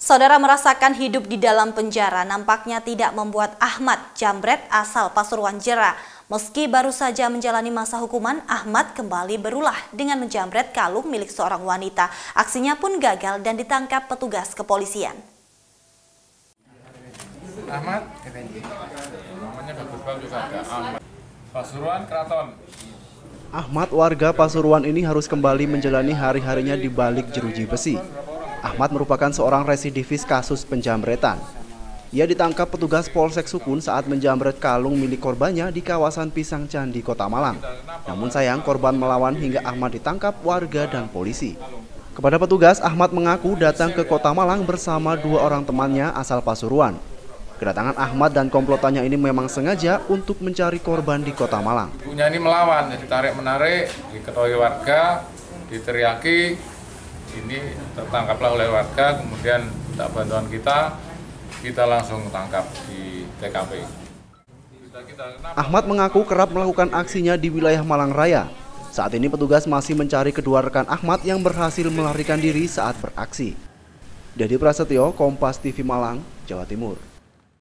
Saudara merasakan hidup di dalam penjara nampaknya tidak membuat Ahmad jambret asal Pasuruan jera. Meski baru saja menjalani masa hukuman, Ahmad kembali berulah dengan menjambret kalung milik seorang wanita. Aksinya pun gagal dan ditangkap petugas kepolisian. Ahmad, namanya bagus juga ada Ahmad. Pasuruan Keraton. Ahmad, warga Pasuruan ini harus kembali menjalani hari-harinya di balik jeruji besi. Ahmad merupakan seorang residivis kasus penjambretan. Ia ditangkap petugas Polsek Sukun saat menjambret kalung milik korbannya di kawasan Pisang Candi, Kota Malang. Namun sayang, korban melawan hingga Ahmad ditangkap warga dan polisi. Kepada petugas, Ahmad mengaku datang ke Kota Malang bersama dua orang temannya asal Pasuruan. Kedatangan Ahmad dan komplotannya ini memang sengaja untuk mencari korban di Kota Malang. Ibunya ini melawan, jadi tarik-menarik, diketahui warga, diteriaki, ini tertangkaplah oleh warga, kemudian minta bantuan kita langsung tangkap di TKP. Ahmad mengaku kerap melakukan aksinya di wilayah Malang Raya. Saat ini petugas masih mencari kedua rekan Ahmad yang berhasil melarikan diri saat beraksi. Dedi Prasetyo, Kompas TV Malang, Jawa Timur.